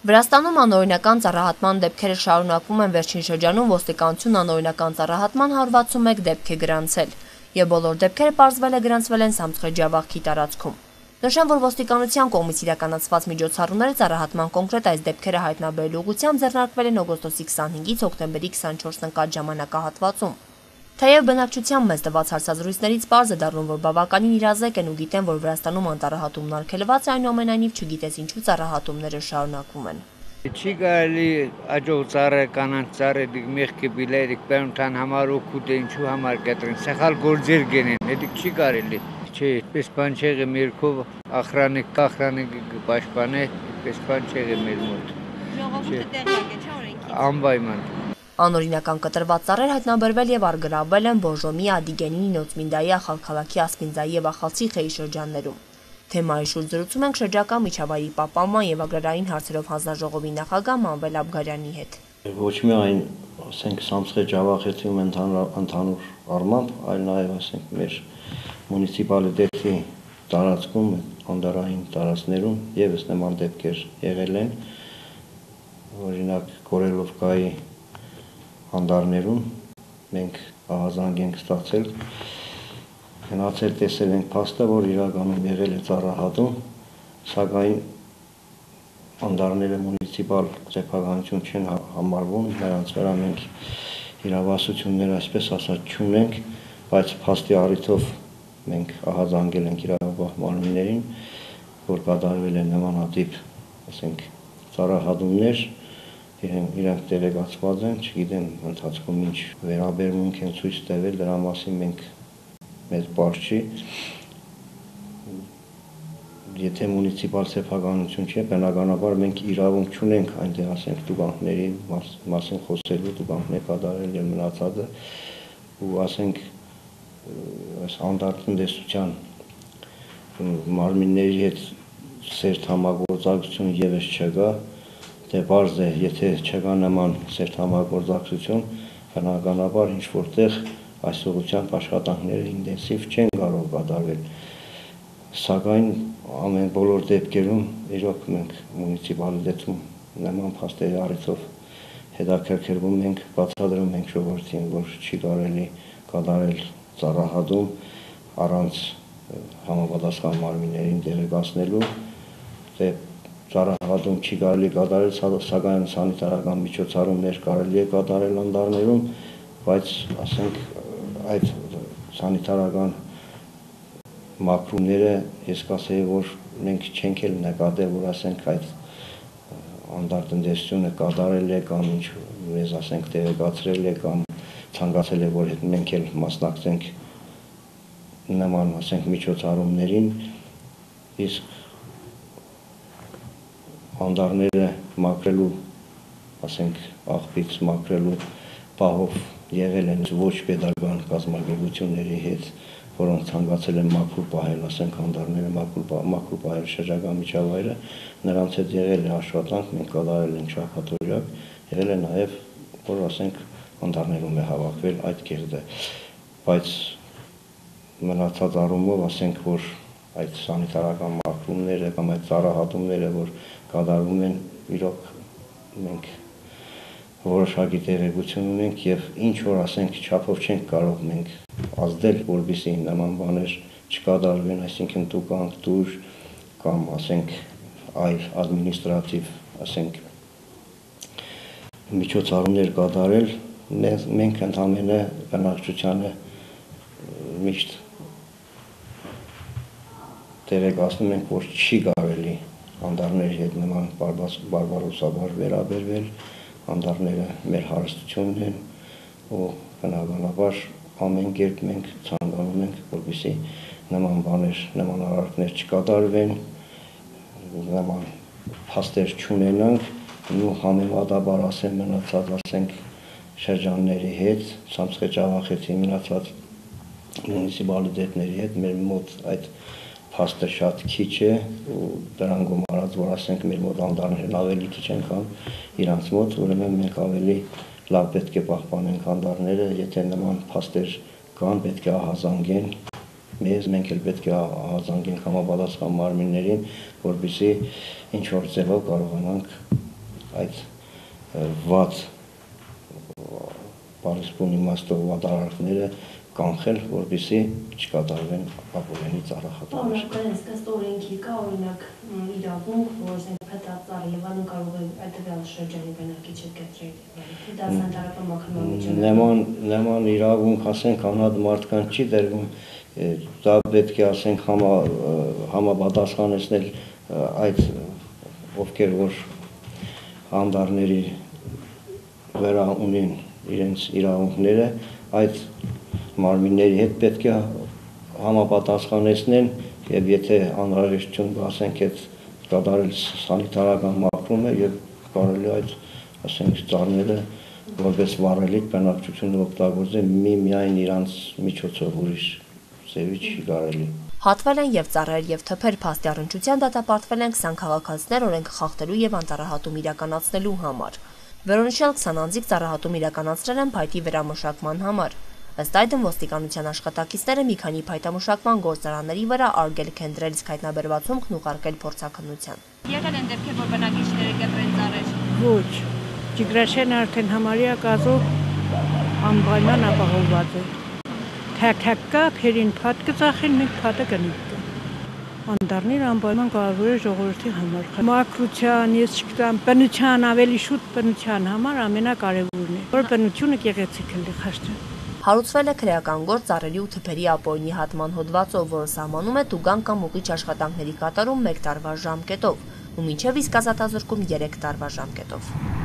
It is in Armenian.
Վրաստանում անօրինական ծառահատման դեպքերը շարունակվում են վերջին շրջանում ոստիկանությունն անօրինական ծառահատման 161 դեպք է գրանցել, եւ բոլոր դեպքերը պարզվել է գրանցվել են Սամցխեջավախքի տարածքում։ Նշեմ, որ ոստիկանության կողմից իրականացված միջոցառումները ծառահատման կոնկրետ այս դեպքերը հայտնաբերելու ուղղությամբ ձեռնարկվել են օգոստոսի 25-ից հոկտեմբերի 24-ն ընկած ժամանակահատվածում։ Թեև բնակչության մեծ տված հարցազրույցներից պարզ է դառնում, որ բավականին իրազեկ են ու գիտեն, որ Վրաստանում անտառահատումն արգելված է, այնուամենայնիվ չգիտես ինչու ծառահատումները շարունակվում են։ Չի կարելի աջող ծառը, կանանց ծառը, մեղքի բիլերիկ, պերմթան համար օգուտ է, ինչու համար կտրին, սեղալ գործեր գենեն, հետիք չի կարելի։ Չէ, պես բան չեղի մերքով, ախրանիկ պաշպան է, պես բան չեղի մեր մոտ։ Ժողովուրդը տեղյակ է, չէ՞ օրենքից։ Անպայման։ Անօրինական կտրված ծառեր հայտնաբերվել եւ արգրավել են Բոժոմի, Ադիգենի, Նոցմինդայի, Ախալքալաքի, Ասպինձայի եւ Ախալցիխեի շրջաններում։ Թեմայի շուրջ զրուցում ենք շրջակա միջավայրի պահպանման եւ agrarային հարցերով հանձնաժողովի նախագահ Մանվել Աբգարյանի հետ։ Ոչ միայն, ասենք, Սամցխեջավախեցիում ընդհանուր առմամբ, այլ նաեւ, ասենք, մեր մունիցիպալիտետի տարածքում, անտառային տարածքներում եւս նման դեպքեր եղել են, օրինակ Գորելովկայի անտառներում մենք ահազանգ ենք ստացել, գնացել տեսել ենք փաստը, որ իրականում եղել է ծառահատում, սակայն անտառները մունիցիպալ ձերբակալություն չեն համարվում, նրանց վրա մենք իրավասություններ, այսպես ասած, չունենք, բայց փաստի առիթով մենք ահազանգել ենք իրավապահ մարմիններին, որ կատարվել են նմանատիպ, ասենք, ծառահատումներ, իրանք տեղեկացված են, չգիտեմ ընթացքում ինչ վերաբերմունք են ցույց տվել, դրա մասին մենք մեծ բարձ չի, եթե մունիցիպալ սեփականություն չէ, բնականաբար մենք իրավունք չունենք այնտեղ, ասենք, տուգանքների մասին խոսելու, տուգանքներ կատարել եւ մնացածը, ու ասենք, այս անտառտնտեսության մարմինների հետ սերտ համագործակցություն եւս չկա, դե բարձ է, եթե չկա նման սերտ համագործակցություն, բնականաբար ինչ որտեղ այս ուղղությամբ աշխատանքները ինտենսիվ չեն կարող կատարվել, սակայն ամեն բոլոր դեպքերում իրոք մենք մունիցիպալիտետում նման փաստերի առիթով հետաքրքրվում ենք, բացատրում ենք ժողովրդին, որ չի կարելի կատարել ծառահատում առանց համապատասխան մարմիններին տեղեկացնելու, թե ծառահատում չի կարելի կատարել, սակայն սանիտարական միջոցառումներ կարելի է կատարել անտառներում, բայց ասենք այդ սանիտարական մաքրումները ես կասեի, որ մենք չենք էլ նկատել, որ ասենք այդ անտառտնտեսությունը կատարել է կամ ինչ մեզ ասենք տեղեկացրել է կամ ցանկացել է, որ մենք էլ մասնակցենք նման ասենք միջոցառումներին, իսկ անտառները մաքրելու, ասենք, աղբից մաքրելու պահով եղել են ոչ պետական կազմակերպությունների հետ, որոնք ցանկացել են մաքուր պահել, ասենք, անտառները մաքուր պահել շրջակա միջավայրը, նրանց հետ եղել է աշխատանք, մենք կատարել ենք շաբաթօրյակ, եղել է նաև, որ ասենք, անտառներում է հավաքվել այդ կեղտը, բայց մնացած առումով, ասենք, որ այդ սանիտարական մաքրումները կամ այդ ծառահատումները, որ կատարվում են, իրոք մենք որոշակի տեղեկություն ունենք եւ ինչ որ ասենք չափով չենք կարող մենք ազդել, որպեսզի նման բաներ չկատարվեն, այսինքն տուգանք, դուր կամ ասենք այլ ադմինիստրատիվ, ասենք միջոցառումներ կատարել, մենք ընդհանրապես բնակչությանը միշտ տեղեկացնում ենք, որ չի կարելի անտառների հետ նման բարբարոսաբար վերաբերվել, անտառները մեր հարստությունն են ու բնականաբար ամեն կերպ մենք ցանկանում ենք, որպեսզի նման բաներ, նման արարքներ չկատարվեն, նման փաստեր չունենանք ու համեմատաբար ասեմ մնացած ասենք շրջանների հետ, Սամցխեջավախեցի մնացած մունիցիպալիտետների հետ մեր մոտ այդ փաստը շատ քիչ է ու դրան գումարած, որ ասենք մեր մոտ անտառներն ավելի քիչ են քան իրանց մոտ, ուրեմն մենք ավելի լավ պետք է պահպանենք անտառները, եթե նման փաստեր կան, պետք է ահազանգեն մեզ, մենք էլ պետք է ահազանգենք համապատասխան մարմիններին, որպեսզի ինչ որ ձևով կարողանանք այդ վատ բարիսպուն իմաստով վատարարքները կանխել, որպեսզի չկատարվեն ապօրինի ծառախտանիշ։ Օրինակ, ըստ օրենքի կա օրինակ իրավունք, որ փետրած ծառը Եվանում կարող է այդ տվյալ շրջանի բնակիչը կտրել։ Դա սանտարական մաքրման Նման իրավունք, ասենք, անհատ մարդկանց չի դերվում, դա պետք է, ասենք, համապատասխանեցնել այդ ովքեր որ հանդարների վրա ունեն իրենց իրավունքները, այդ մարմինների հետ պետք է համապատասխանեցնեն եւ եթե անհրաժեշտություն ասենք այդ կատարել սանիտարական մաքրումը եւ կարելի այդ ասենք ծառները որպես վառելիք բնակչությունը օգտագործեն միայն իրանց միջոցով ուրիշ ձևի չի կարելի։ Հատվել են եւ ծառեր եւ թփեր փաստի առնչության դատապարտվել են 20 քաղաքացիներ օրենքը խախտելու եւ անծառահատում իրականացնելու համար։ Վերոնշյալ 20 անձիկ ծառահատում իրականացրել են փայտի վերամշակման համար։ Ըստ այդմ ոստիկանության աշխատակիցները մի քանի փայտամշակման գործարանների վրա արգելք են դրել, իսկ հայտնաբերված հումքն ուղարկել փորձաքննության։ Եղել են դեպքեր, որ բնակիչները կտրեն ծառեր։ Ոչ, Ջիգրաշեն արդեն համարյա գազով անպայման ապահովված է։ Թակակա փերին փաթ կծախեն, մենք փաթը կնիկ։ Անդառները անպայման կարևոր է ժողովրդի համար։ Մաքրության, ես չգիտեմ, բնության ավելի շուտ բնության համար ամենակարևորն է, որ բնությունը գեղեցիկ լինի խաշտը։ Հարուցվել է քրեական գործ ծառերի ու թփերի ապօրինի հատման հոդվածով, որը սահմանում է տուգան կամ ուղիչ աշխատանքների կատարում 1 տարվա ժամկետով ու մինչև իսկ ազատազրկում 3 տարվա ժամկետով։